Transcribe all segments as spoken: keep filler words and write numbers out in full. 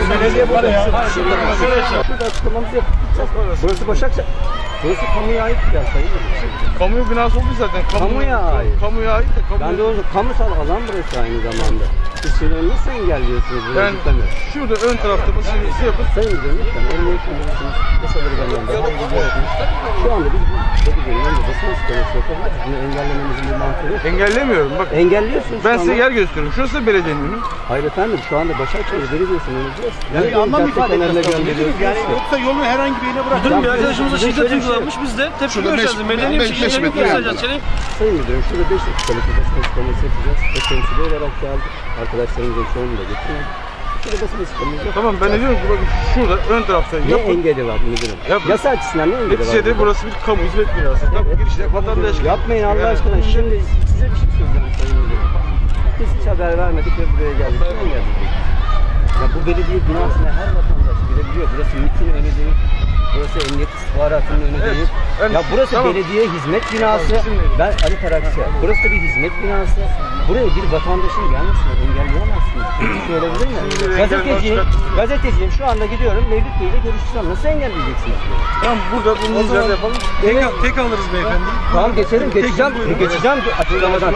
Belediye burada ya. Şurada açıklamamızı yapacağız. Burası Başakşehir. Burası kamuya ait bir yer sayın. Kamu binası olmuş zaten. Kamu, kamuya ait. Kamuya ait de kamu. Ben de o kamusal alan burası aynı zamanda. Siz seni nasıl engelliyorsunuz? Ben şurada ön tarafta basınızı yapıp. Sayın Müdürüm lütfen emniyet müdürlüğünün yasaları benden daha iyi biliyorsunuz. Şu anda biz bu bölgenin önünde basın açıklaması yapabiliriz. Bunu engellememizin bir mantığı yok. Engellemiyorum bak. Engelliyorsunuz. Ben size yer gösteriyorum. Şurası da belediyenin önü. Hayır efendim şu anda Başakşehir Belediyesi'nin önü burası. Yani anlam ifade ediyoruz. Yani yoksa yolun herhangi bir yerine bırakın. Müdürüm bir arkadaşımıza şiddet uygulanmış, biz de tepki göstereceğiz. Medeni bir şekilde göstereceğiz. Sayın Müdürüm şurada beş dakikalık bir basın açıklaması yapacağız. O temsil olarak geldik. Arkadaşlarımızın çoğunu da getirdik. Şurada basın açıklaması yapacağız. Tamam ben de diyorum ki bakın şurada ön tarafta ne yapın. engeli var müdürüm? Yapın. Yasa açısından ne engeli var? Neticede burası bir kamu hizmet binası. Evet. Tabii girişte vatandaş. Yapmayın Allah aşkına. Şimdi size bir şey söyleyeceğim Sayın Müdürüm. Biz hiç haber vermedik ve buraya geldik. Kim geldik? Ya bu belediye binasına her vatandaş girebiliyor. Burası MİT'in önü değil. Burası Emniyet İstihbaratı'nın önü evet. değil. Yani, ya burası tamam. belediye hizmet binası. Tamam, ben Ali Tarakçı. Burası bir hizmet binası. Buraya bir vatandaşın gelmesini engelleyemezsiniz. Söyleyebilir mi? Gazeteciyim, gazeteciyim. Şu anda gidiyorum. Mevlüt Bey'le görüşeceğim. Nasıl engelleyeceksiniz? Tamam burada bunu izler yapalım. Tek, tek alırız beyefendi. Tamam geçelim. Geçeceğim. Geçeceğim. Açıklamadan.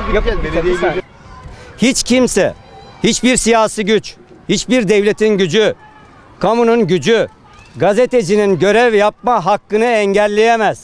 Yapın. Hiç kimse, hiçbir siyasi güç, hiçbir devletin gücü, kamunun gücü, gazetecinin görev yapma hakkını engelleyemez.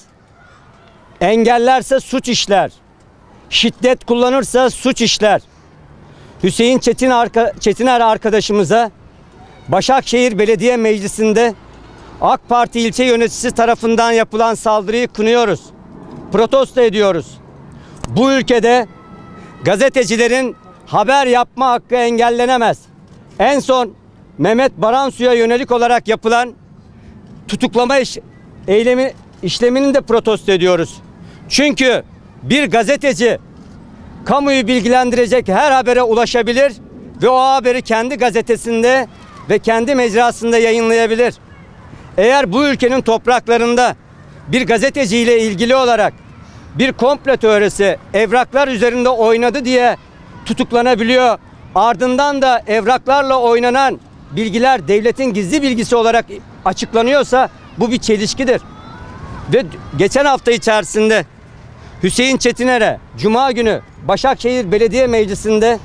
Engellerse suç işler. Şiddet kullanırsa suç işler. Hüseyin Çetin arka, Çetiner arkadaşımıza Başakşehir Belediye Meclisi'nde AK Parti ilçe yöneticisi tarafından yapılan saldırıyı kınıyoruz. Protesto ediyoruz. Bu ülkede gazetecilerin haber yapma hakkı engellenemez. En son Mehmet Baransu'ya yönelik olarak yapılan tutuklama iş, eylemi işlemini de protesto ediyoruz. Çünkü bir gazeteci kamuyu bilgilendirecek her habere ulaşabilir ve o haberi kendi gazetesinde ve kendi mecrasında yayınlayabilir. Eğer bu ülkenin topraklarında bir gazeteciyle ilgili olarak bir komplo teorisi evraklar üzerinde oynadı diye tutuklanabiliyor. Ardından da evraklarla oynanan bilgiler devletin gizli bilgisi olarak açıklanıyorsa bu bir çelişkidir. Ve geçen hafta içerisinde Hüseyin Çetiner'e Cuma günü Başakşehir Belediye Meclisi'nde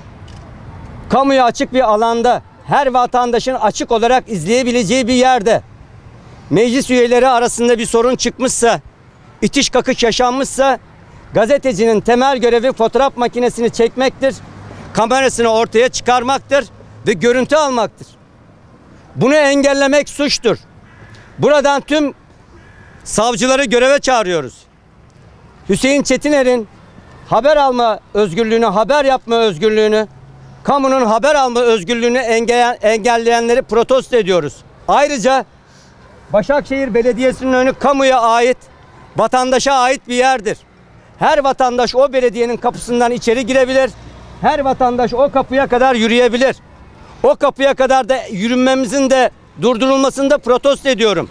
kamuya açık bir alanda her vatandaşın açık olarak izleyebileceği bir yerde meclis üyeleri arasında bir sorun çıkmışsa, itiş kakış yaşanmışsa gazetecinin temel görevi fotoğraf makinesini çekmektir, kamerasını ortaya çıkarmaktır ve görüntü almaktır. Bunu engellemek suçtur. Buradan tüm savcıları göreve çağırıyoruz. Hüseyin Çetiner'in haber alma özgürlüğünü, haber yapma özgürlüğünü, kamunun haber alma özgürlüğünü engelleyenleri protesto ediyoruz. Ayrıca Başakşehir Belediyesi'nin önü kamuya ait, vatandaşa ait bir yerdir. Her vatandaş o belediyenin kapısından içeri girebilir. Her vatandaş o kapıya kadar yürüyebilir. O kapıya kadar da yürünmemizin de durdurulmasını da protesto ediyorum.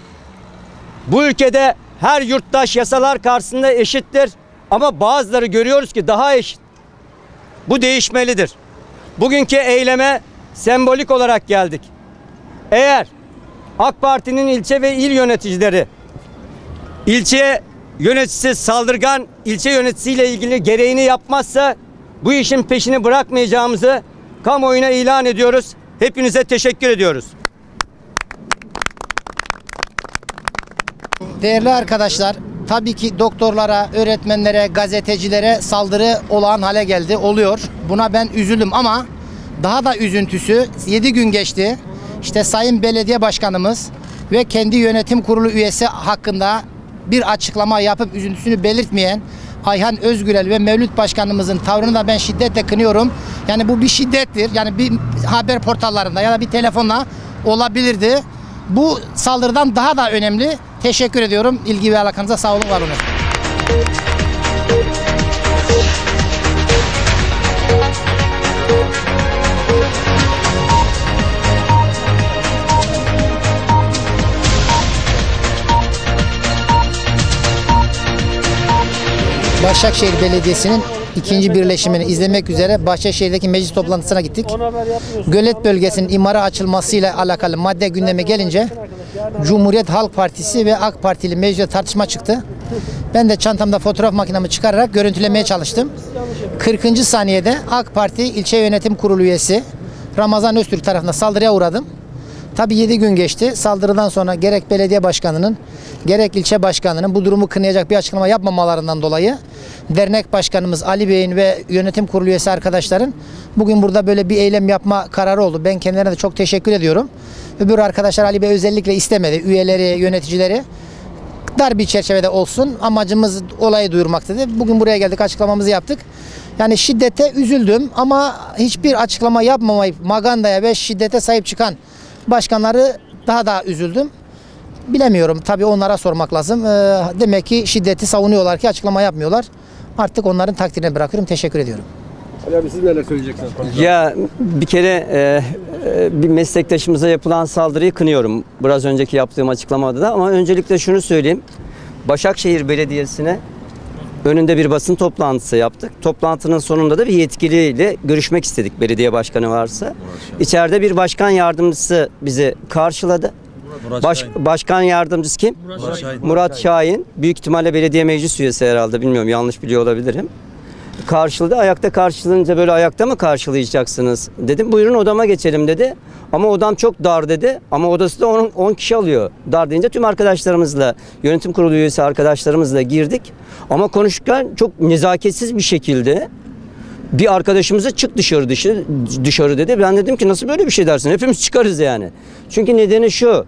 Bu ülkede her yurttaş yasalar karşısında eşittir ama bazıları görüyoruz ki daha eşit. Bu değişmelidir. Bugünkü eyleme sembolik olarak geldik. Eğer AK Parti'nin ilçe ve il yöneticileri ilçe yöneticisi saldırgan ilçe yöneticisiyle ilgili gereğini yapmazsa bu işin peşini bırakmayacağımızı kamuoyuna ilan ediyoruz. Hepinize teşekkür ediyoruz. Değerli arkadaşlar, tabii ki doktorlara, öğretmenlere, gazetecilere saldırı olağan hale geldi, oluyor. Buna ben üzüldüm ama daha da üzüntüsü yedi gün geçti. İşte Sayın Belediye Başkanımız ve kendi yönetim kurulu üyesi hakkında bir açıklama yapıp üzüntüsünü belirtmeyen Ayhan Özgürel ve Mevlüt Başkanımızın tavrını da ben şiddetle kınıyorum. Yani bu bir şiddettir. Yani bir haber portallarında ya da bir telefonla olabilirdi. Bu saldırıdan daha da önemli. Teşekkür ediyorum. İlgi ve alakanıza sağ olun, var olun. Başakşehir Belediyesi'nin ikinci birleşimini izlemek üzere Bahçeşehir'deki meclis toplantısına gittik. Gölet bölgesinin imara açılmasıyla alakalı madde gündeme gelince Cumhuriyet Halk Partisi ve AK Partili mecliste tartışma çıktı. Ben de çantamda fotoğraf makinemi çıkararak görüntülemeye çalıştım. kırkıncı saniyede AK Parti İlçe Yönetim Kurulu üyesi Ramazan Öztürk tarafından saldırıya uğradım. Tabii yedi gün geçti. Saldırıdan sonra gerek belediye başkanının gerek ilçe başkanının bu durumu kınayacak bir açıklama yapmamalarından dolayı dernek başkanımız Ali Bey'in ve yönetim kurulu üyesi arkadaşların bugün burada böyle bir eylem yapma kararı oldu. Ben kendilerine de çok teşekkür ediyorum. Öbür arkadaşlar Ali Bey özellikle istemedi. Üyeleri, yöneticileri dar bir çerçevede olsun. Amacımız olayı duyurmak dedi. Bugün buraya geldik, açıklamamızı yaptık. Yani şiddete üzüldüm ama hiçbir açıklama yapmamayıp magandaya ve şiddete sahip çıkan başkanları daha da üzüldüm. Bilemiyorum. Tabii onlara sormak lazım. Ee, demek ki şiddeti savunuyorlar ki açıklama yapmıyorlar. Artık onların takdirine bırakıyorum. Teşekkür ediyorum. Ali abi siz neler söyleyeceksiniz? Ya bir kere e, e, bir meslektaşımıza yapılan saldırıyı kınıyorum. Biraz önceki yaptığım açıklamada da, ama öncelikle şunu söyleyeyim. Başakşehir Belediyesi'ne önünde bir basın toplantısı yaptık. Toplantının sonunda da bir yetkiliyle görüşmek istedik, belediye başkanı varsa. İçeride bir başkan yardımcısı bizi karşıladı. Baş, başkan yardımcısı kim? Murat Şahin. Murat Şahin. Büyük ihtimalle belediye meclis üyesi herhalde. Bilmiyorum, yanlış biliyor olabilirim. Karşıladı. Ayakta karşılanınca böyle ayakta mı karşılayacaksınız dedim. Buyurun odama geçelim dedi. Ama odam çok dar dedi. Ama odası da on kişi alıyor. Dar deyince tüm arkadaşlarımızla, yönetim kurulu üyesi arkadaşlarımızla girdik. Ama konuşurken çok nezaketsiz bir şekilde bir arkadaşımıza çık dışarı dışarı, dışarı dedi. Ben dedim ki nasıl böyle bir şey dersin? Hepimiz çıkarız yani. Çünkü nedeni şu.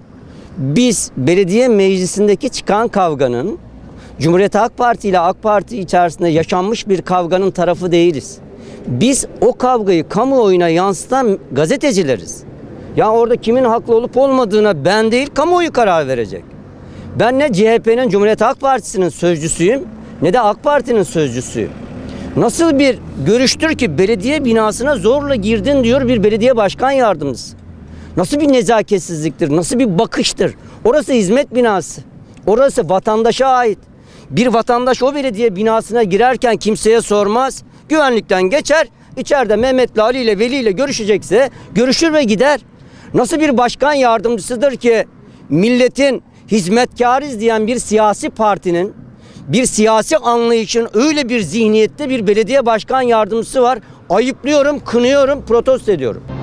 Biz belediye meclisindeki çıkan kavganın Cumhuriyet Halk Parti ile AK Parti içerisinde yaşanmış bir kavganın tarafı değiliz. Biz o kavgayı kamuoyuna yansıtan gazetecileriz. Ya orada kimin haklı olup olmadığına ben değil, kamuoyu karar verecek. Ben ne C H P'nin, Cumhuriyet Halk Partisi'nin sözcüsüyüm ne de AK Parti'nin sözcüsüyüm. Nasıl bir görüştür ki belediye binasına zorla girdin diyor bir belediye başkan yardımcısı. Nasıl bir nezaketsizliktir, nasıl bir bakıştır. Orası hizmet binası. Orası vatandaşa ait. Bir vatandaş o belediye binasına girerken kimseye sormaz. Güvenlikten geçer. İçeride Mehmet'le, Ali'yle, Veli'yle görüşecekse görüşür ve gider. Nasıl bir başkan yardımcısıdır ki milletin hizmetkarıyız diyen bir siyasi partinin, bir siyasi anlayışın öyle bir zihniyette bir belediye başkan yardımcısı var. Ayıplıyorum, kınıyorum, protesto ediyorum.